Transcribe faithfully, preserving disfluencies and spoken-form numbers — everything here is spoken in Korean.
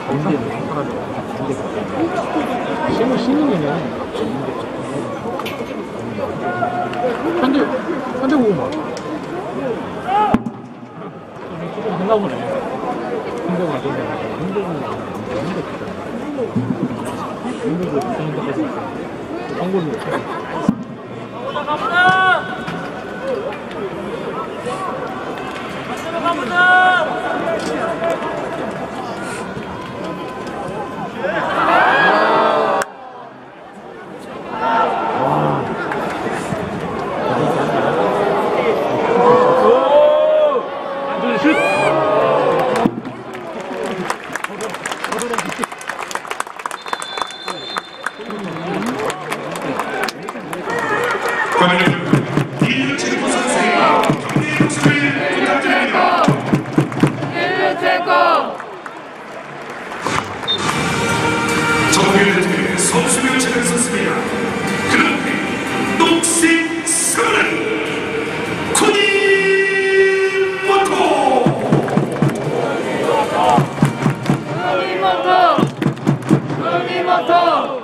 인디는 하나도 인디 신은 신인이네. 현대 현대 고구마. 조금 됐나 보네. 현대고구마 됐네. 현대고구마 현대 현대고 현대까지 있어. 광고를 가보자! 가보자! 이윤채고 선수의 경기 모습을 부탁드립니다. 정규 선수 교체를 썼습니다. 그런데 녹색 선은 쿠니모토 쿠니모토!